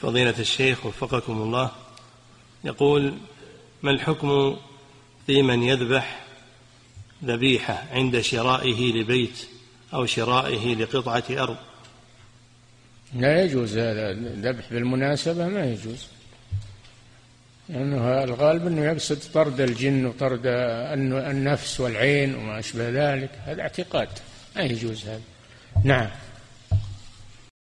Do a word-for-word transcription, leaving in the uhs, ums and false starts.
فضيلة الشيخ وفقكم الله، يقول: ما الحكم في من يذبح ذبيحة عند شرائه لبيت أو شرائه لقطعة أرض؟ لا يجوز هذا الذبح بالمناسبة، ما يجوز، لأنه الغالب أنه يقصد طرد الجن وطرد النفس والعين وما أشبه ذلك، هذا اعتقاد، ما يجوز هذا. نعم.